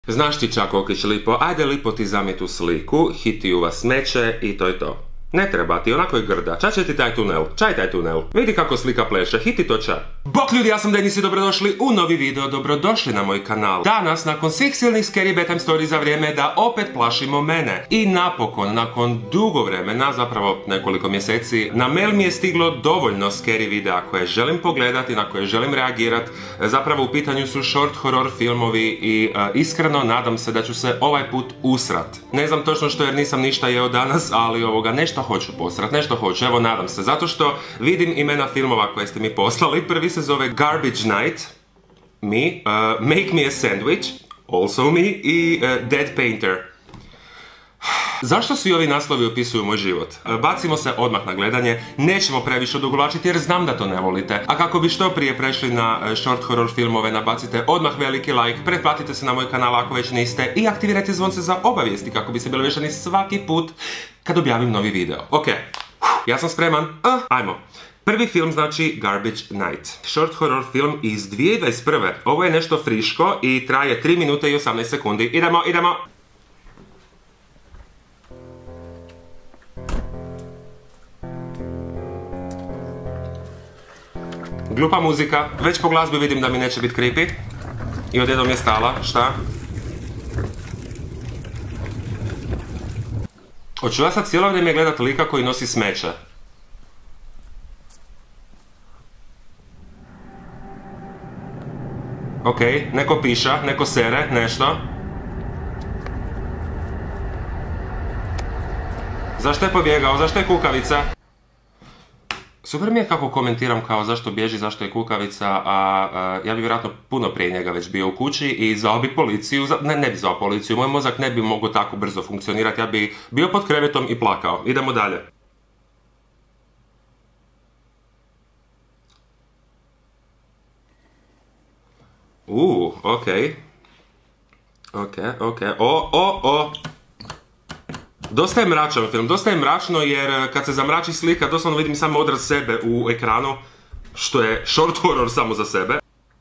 Znaš ti Čakokić lipo, ajde lipo ti zami tu sliku, hiti uva smeće i to je to. Ne treba ti, onako je grda. Ča će ti taj tunel? Čaj taj tunel. Vidi kako slika pleše, hiti to ča. Bok ljudi, ja sam Denis i dobrodošli u novi video, dobrodošli na moj kanal. Danas, nakon svih silnih scary bedtime story za vrijeme da opet plašimo mene. I napokon, nakon dugo vremena, zapravo nekoliko mjeseci, na mail mi je stiglo dovoljno scary videa koje želim pogledati, na koje želim reagirati. Zapravo u pitanju su short horror filmovi i iskreno nadam se da ću se ovaj put usrat. Ne znam točno što jer nisam ništa jeo danas, ali nešto hoću posrat, nešto hoću, evo nadam se, zato što vidim imena filmova koje ste mi poslali. Prvi se zove Garbage Night, Me, Make Me a Sandwich, also me, i Dead Painter. Zašto svi ovi naslovi opisuju moj život? Bacimo se odmah na gledanje, nećemo previše odugovlačiti jer znam da to ne volite. A kako bi što prije prešli na short horror filmove, nabacite odmah veliki like, pretplatite se na moj kanal ako već niste i aktivirajte zvonce za obavijesti kako bi se bili vješani svaki put kad objavim novi video. Ok, ja sam spreman, ajmo. Prvi film znači Garbage Night. Short horror film iz 2021. Ovo je nešto friško i traje 3 minute i 18 sekundi. Idemo. Glupa muzika, već po glazbi vidim da mi neće biti creepy. I odjednom je stala, šta? Hoću ja sad cijelo vrijeme gledat lika koji nosi smeće. Ok, neko piša, neko sere, nešto. Zašto je pobjegao, zašto je kukavica? Super mi je kako komentiram kao zašto bježi, zašto je kukavica, a ja bi vjerojatno puno prije njega već bio u kući i zvao bi policiju, ne bi zvao policiju, moj mozak ne bi mogao tako brzo funkcionirati, ja bi bio pod krevetom i plakao. Idemo dalje. Ok. Dosta je mračan film, dosta je mračno jer kad se zamrači slika doslovno vidim samo odraz sebe u ekranu, što je short horror samo za sebe.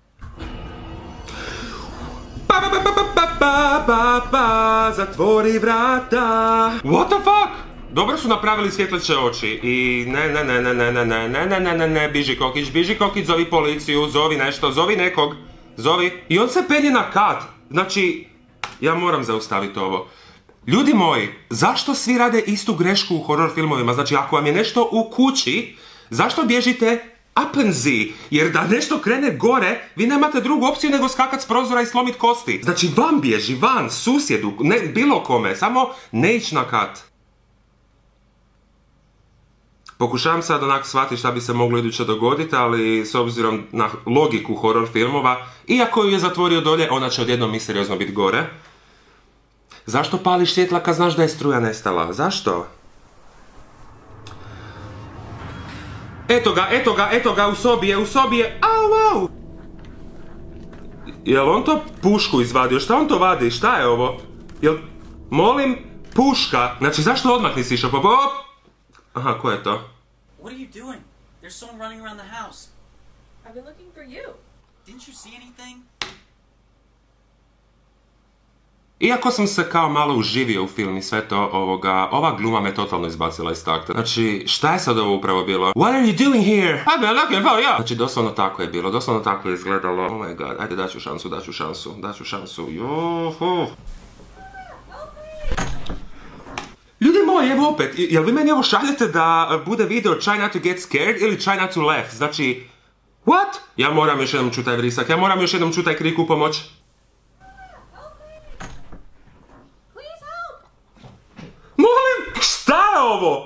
Zatvori vrata. What the fuck? Dobro su napravili svjetleće oči i ne, biži kokić, zovi policiju, zovi nešto, zovi nekog, zovi. I on se penje na kat, znači, ja moram zaustaviti ovo. Ljudi moji, zašto svi rade istu grešku u horror filmovima? Znači, ako vam je nešto u kući, zašto bježite apenzi? Jer da nešto krene gore, vi nemate drugu opciju nego skakat s prozora i slomit kosti. Znači, van bježi, van, susjedu, ne, bilo kome, samo ne ići na kat. Pokušavam sad onak shvatiti šta bi se moglo iduće dogoditi, ali s obzirom na logiku horror filmova, iako ju je zatvorio dolje, ona će odjednom misteriozno biti gore. Zašto pališ svjetla kad znaš da je struja nestala? Zašto? Eto ga, u sobi je, au! Jel on to pušku izvadio? Šta on to vadi? Šta je ovo? Jel, molim, puška? Znači, zašto odmah nisi išao? Aha, ko je to? What are you doing? There's someone running around the house. I've been looking for you. Didn't you see anything? Iako sam se kao malo uživio u film i sve to, ova gluma me totalno izbacila iz takta. Znači, šta je sad ovo upravo bilo? What are you doing here? I've been looking for you! Znači, doslovno tako je bilo, doslovno tako je izgledalo. Oh my god, ajde, daću šansu. Juhu. Ljudi moji, evo opet, jel vi meni ovo šaljete da bude video try not to get scared ili try not to laugh? Znači, what? Ja moram još jednom čuti taj vrisak, ja moram još jednom čuti taj krik u pomoć. Molim, šta je ovo?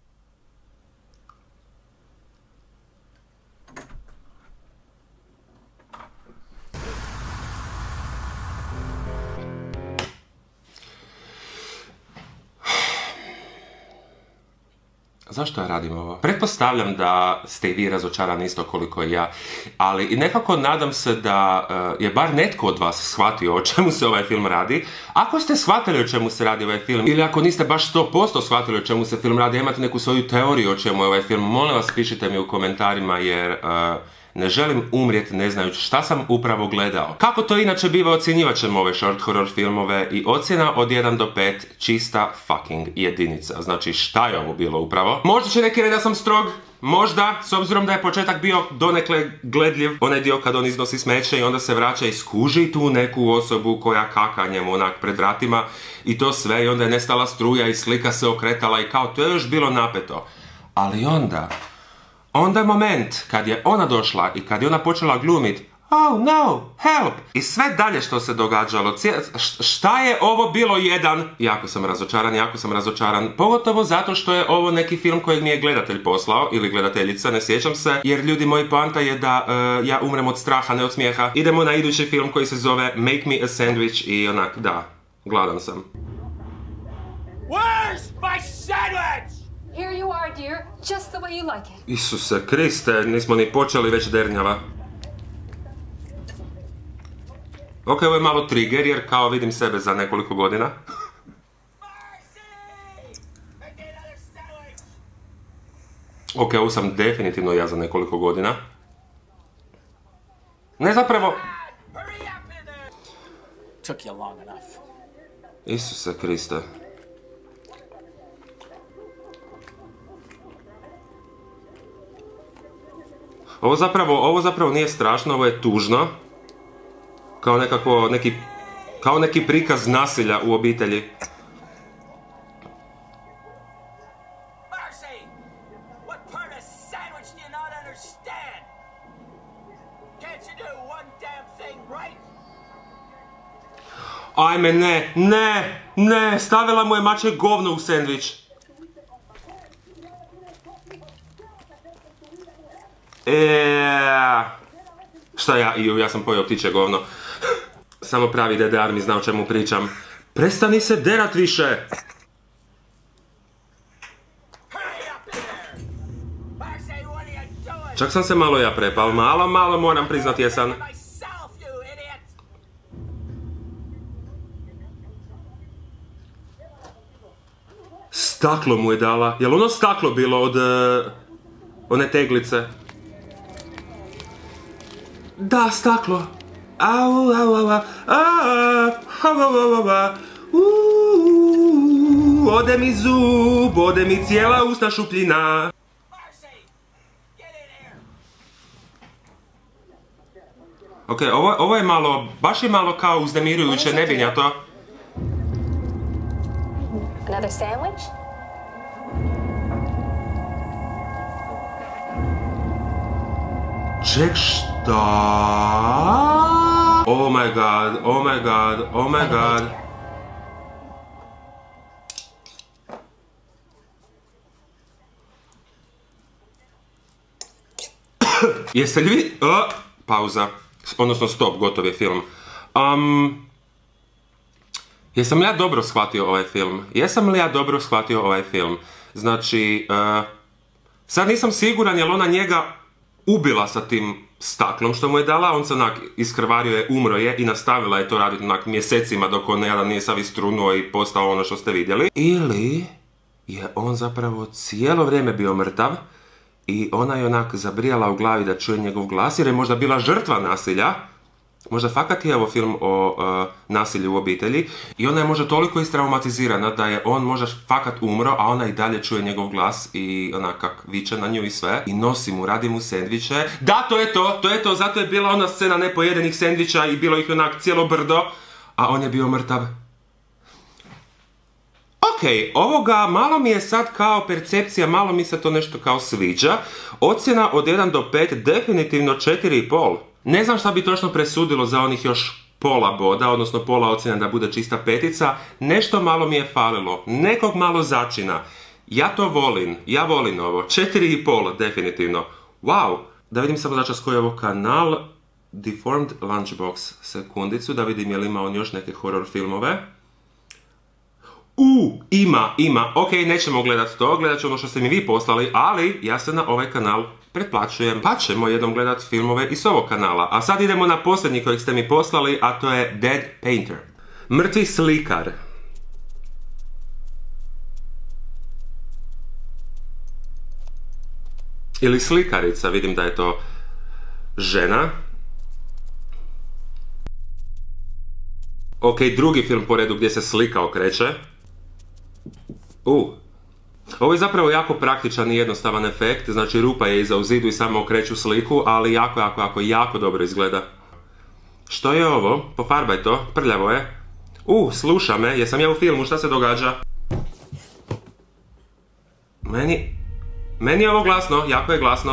Zašto ja radim ovo? Pretpostavljam da ste i vi razočarani isto koliko i ja, ali i nekako nadam se da je bar netko od vas shvatio o čemu se ovaj film radi. Ako ste shvatili o čemu se radi ovaj film, ili ako niste baš 100% shvatili o čemu se film radi, imate neku svoju teoriju o čemu je ovaj film, molim vas pišite mi u komentarima jer Ne želim umrijeti ne znajući šta sam upravo gledao. Kako to inače biva, ocjenjivat ćemo ove short horror filmove i ocjena od 1 do 5 čista fucking jedinica. Znači šta je ovo bilo upravo? Možda će neki reći da sam strog, možda, s obzirom da je početak bio donekle gledljiv, onaj dio kad on iznosi smeće i onda se vraća i skuži tu neku osobu koja kaka njemu onak pred vratima i to sve i onda je nestala struja i slika se okretala i kao to je još bilo napeto. Ali onda moment kad je ona došla i kad je ona počela glumit oh no, help! I sve dalje što se događalo, šta je ovo bilo jedan? Jako sam razočaran, pogotovo zato što je ovo neki film kojeg mi je gledatelj poslao, ili gledateljica, ne sjećam se, jer ljudi, moj poanta je da ja umrem od straha, ne od smijeha. Idemo na idući film koji se zove Make Me a Sandwich i onak, da, gladan sam. Where's my sandwich? Here you are, dear, just the way you like it. Isuse Kriste, nismo ni počeli već dernjava. Ok, ovo je malo trigger jer kao vidim sebe za nekoliko godina. Ok, ovo sam definitivno ja za nekoliko godina. Ne, zapravo... Took you long enough. Isuse Kriste. Ovo zapravo nije strašno, ovo je tužno. Kao neki prikaz nasilja u obitelji. Marcy, what part of sandwich do you not understand? Can't you do one damn thing right? Ajme, ne, stavila mu je mače govno u sendvič. Šta ja sam pojeo ptiče govno. Samo pravi DDR mi zna o čemu pričam. Prestani se derat više! Čak sam se malo ja prepal, malo moram priznat jesam. Staklo mu je dala. Jel ono staklo bilo od one teglice? Da, staklo. Ode mi zub, ode mi cijela usna šupljina. Ok, ovo je malo, baš je malo kao uznemirujuće, ne bi ja to. Another sandwich? Ček, šta? Oh my god. Jeste li vi... pauza. Odnosno stop, gotov je film. Jesam li ja dobro shvatio ovaj film? Znači, sad nisam siguran je li ona njega ubila sa tim staklom što mu je dala, on se onak iskrvario je, umro je i nastavila je to raditi onak mjesecima dok on jedan nije sav istrunuo i postao ono što ste vidjeli. Ili je on zapravo cijelo vrijeme bio mrtav i ona je onak zabrijala u glavi da čuje njegov glas jer je možda bila žrtva nasilja. Možda fakat je ovo film o nasilju u obitelji i ona je možda toliko istraumatizirana da je on možda fakat umro, a ona i dalje čuje njegov glas i onak kak viče na nju i sve i nosi mu, radi mu sendviče. Da, to je to, zato je bila ona scena nepojedenih sendviča i bilo ih onak cijelo brdo, a on je bio mrtav. Ok, ovoga malo mi je sad kao percepcija, malo mi se to nešto kao sviđa. Ocjena od 1 do 5, definitivno 4,5. Ne znam šta bi točno presudilo za onih još pola boda, odnosno pola ocjena da bude čista petica. Nešto malo mi je falilo, nekog malo začina. Ja to volim, ja volim ovo. 4,5 definitivno. Wow, da vidim samo začas koji je ovo kanal. Deformed Lunchbox, sekundicu, da vidim je li ima on još neke horror filmove. Ima. Ok, nećemo gledat to, gledat ću ono što ste mi vi poslali, ali ja se na ovaj kanal pretplaćujem. Pa ćemo jednom gledat filmove iz ovog kanala. A sad idemo na posljednji kojeg ste mi poslali, a to je Dead Painter. Mrtvi slikar. Ili slikarica, vidim da je to žena. Ok, drugi film po redu gdje se slika okreće. Ovo je zapravo jako praktičan i jednostavan efekt, znači rupa je iza u zidu i samo okreću sliku, ali jako dobro izgleda. Što je ovo? Pofarbaj to, prljavo je. Sluša me, jesam ja u filmu, šta se događa? Meni je ovo glasno, jako je glasno.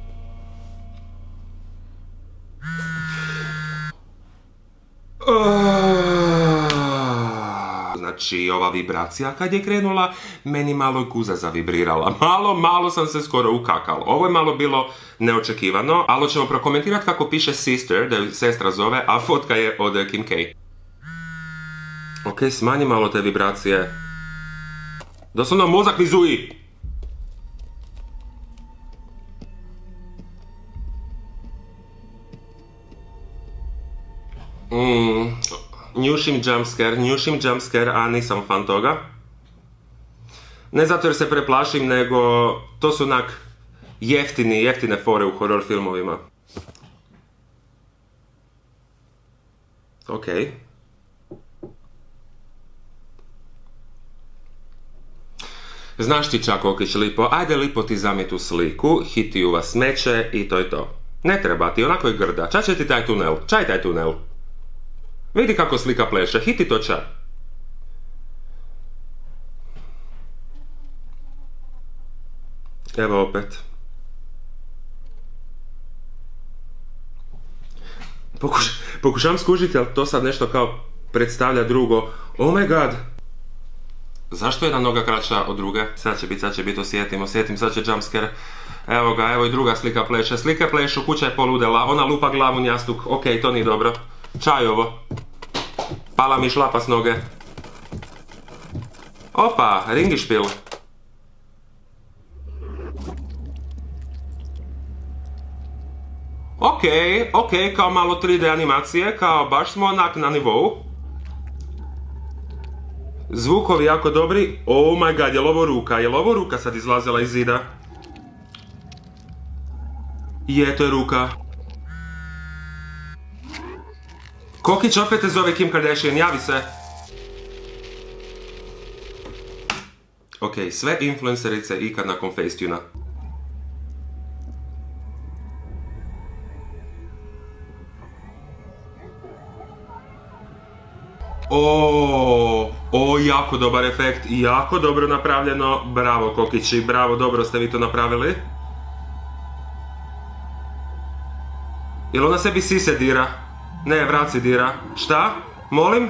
Znači, ova vibracija kad je krenula, meni malo je guza zavibrirala. Malo sam se skoro ukakal. Ovo je malo bilo neočekivano, ali ćemo prokomentirati kako piše sister, da ju sestra zove, a fotka je od Kim K. Ok, smanji malo te vibracije. Doslovno mozak mi zuji. Njušim jumpscare, a nisam fan toga. Ne zato jer se preplašim, nego to su onak jeftine fore u horror filmovima. Ok. Znaš ti čak, Okić Lipo, ajde Lipo ti zami tu sliku, hiti vas smeće i to je to. Ne treba ti, onako je grda. Ča će ti taj tunel? Čaj taj tunel. Vidi kako slika pleše, hiti to ča. Evo opet. Pokušavam skužiti, ali to sad nešto kao predstavlja drugo. Oh my god! Zašto je jedna noga kraća od druge? Sad će biti, osjetim, sad će jumpscare. Evo ga, evo i druga slika pleše. Slike plešu, kuća je poludela, ona lupa glavu u jastuk. Ok, to nije dobro. Čaj ovo. Pala mi šlapa s noge. Opa, ringišpil. Ok, kao malo 3D animacije, kao baš smo onak na nivou. Zvukovi jako dobri. Oh my god, je li ovo ruka sad izlazila iz zida? Je, to je ruka. Kokić opet te zove Kim Kardashian, javi se. Ok, sve influencerice ikad nakon Facetuna. Jako dobar efekt, jako dobro napravljeno. Bravo Kokići, bravo, dobro ste vi to napravili. Jel ona sebi sise dira? Ne, vrat si dira. Šta? Molim?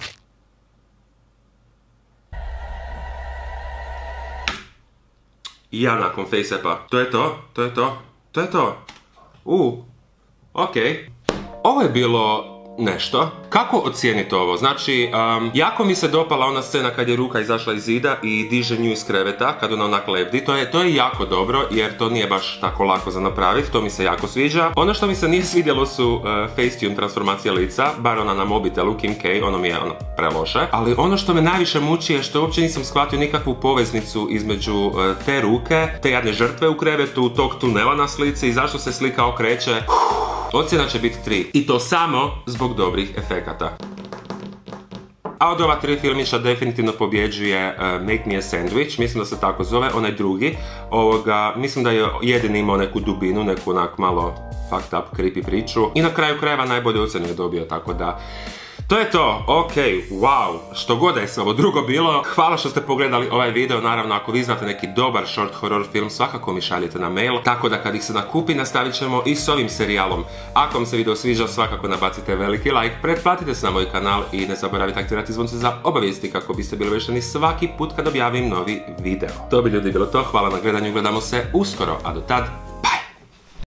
Ja nakon face-upa. To je to. Ok. Ovo je bilo nešto. Kako ocijeniti ovo? Znači, jako mi se dopala ona scena kad je ruka izašla iz zida i diže nju iz kreveta, kad ona onak lebdi. To je jako dobro, jer to nije baš tako lako za napraviti, to mi se jako sviđa. Ono što mi se nije svidjelo su Facetune transformacije lica, bar ona na mobitelu, Kim K, ono mi je preloše. Ali ono što me najviše muči je što uopće nisam shvatio nikakvu poveznicu između te ruke, te jadne žrtve u krevetu, tog tunela na slici i zašto se slika okreće. Ocjena će biti 3. I to samo zbog dobrih efekata. A od ova 3 filmića definitivno pobjeđuje Make Me a Sandwich, mislim da se tako zove, onaj drugi. Mislim da je jedini imao neku dubinu, neku onak malo fucked up, creepy priču. I na kraju krajeva najbolju ocjenu je dobio, tako da... To je to, ok, wow, što god da je sve ovo drugo bilo, hvala što ste pogledali ovaj video, naravno ako vi znate neki dobar short horror film, svakako mi šaljete na mail, tako da kad ih se nakupi nastavit ćemo i s ovim serijalom. Ako vam se video sviđa, svakako nabacite veliki like, pretplatite se na moj kanal i ne zaboravite aktivirati zvonce za obavijesti kako biste bili obaviješteni svaki put kad objavim novi video. To bi ljudi bilo to, hvala na gledanju, gledamo se uskoro, a do tad...